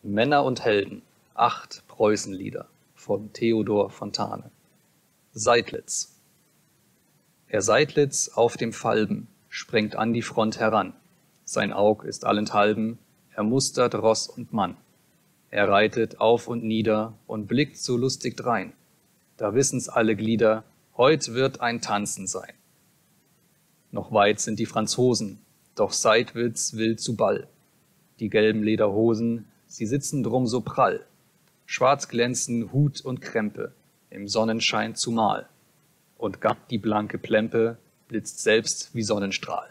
Männer und Helden, 8 Preußenlieder von Theodor Fontane. Seydlitz. Herr Seydlitz auf dem Falben sprengt an die Front heran. Sein Aug ist allenthalben, er mustert Ross und Mann. Er reitet auf und nieder und blickt so lustig drein. Da wissen's alle Glieder, heut wird ein Tanzen sein. Noch weit sind die Franzosen, doch Seydlitz will zu Ball. Die gelben Lederhosen, sie sitzen drum so prall. Schwarz glänzen Hut und Krempe, im Sonnenschein zumal. Und gar die blanke Plempe blitzt selbst wie Sonnenstrahl.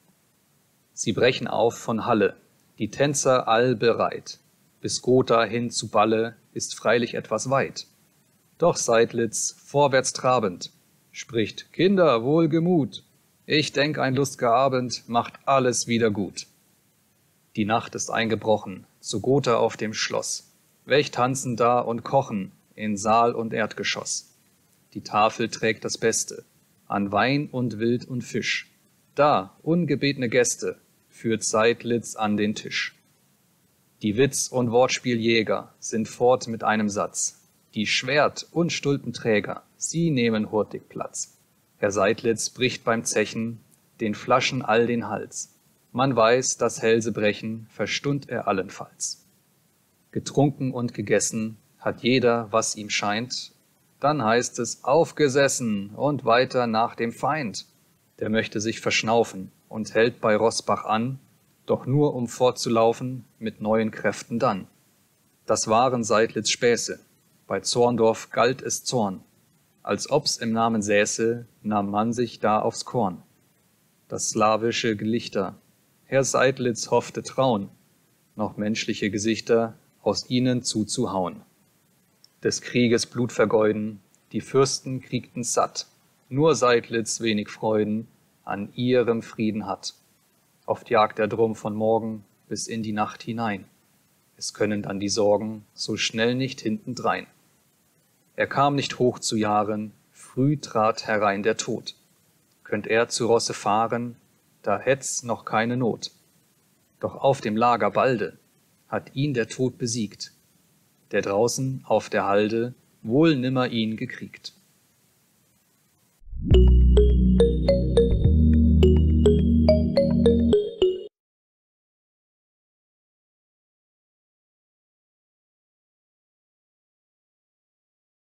Sie brechen auf von Halle, die Tänzer all bereit. Bis Gotha hin zu Balle ist freilich etwas weit. Doch Seydlitz, vorwärts trabend, spricht: Kinder, wohlgemut, ich denk, ein lust'ger Abend macht alles wieder gut. Die Nacht ist eingebrochen, zu Gotha auf dem Schloss. Welch tanzen da und kochen in Saal und Erdgeschoss. Die Tafel trägt das Beste an Wein und Wild und Fisch. Da, ungebetene Gäste, führt Seydlitz an den Tisch. Die Witz- und Wortspieljäger sind fort mit einem Satz. Die Schwert- und Stulpenträger, sie nehmen hurtig Platz. Herr Seydlitz bricht beim Zechen den Flaschen all den Hals. Man weiß, das Hälse brechen verstund er allenfalls. Getrunken und gegessen hat jeder, was ihm scheint. Dann heißt es: aufgesessen und weiter nach dem Feind. Der möchte sich verschnaufen und hält bei Roßbach an, doch nur um fortzulaufen mit neuen Kräften dann. Das waren Seydlitz Späße, bei Zorndorf galt es Zorn. Als ob's im Namen säße, nahm man sich da aufs Korn. Das slawische Gelichter, Herr Seydlitz hoffte trauen, noch menschliche Gesichter aus ihnen zuzuhauen. Des Krieges Blut vergeuden, die Fürsten kriegten satt, nur Seydlitz wenig Freuden an ihrem Frieden hat. Oft jagt er drum von Morgen bis in die Nacht hinein. Es können dann die Sorgen so schnell nicht hintendrein. Er kam nicht hoch zu Jahren, früh trat herein der Tod. Könnt er zu Rosse fahren, da hätt's noch keine Not. Doch auf dem Lager balde hat ihn der Tod besiegt, der draußen auf der Halde wohl nimmer ihn gekriegt.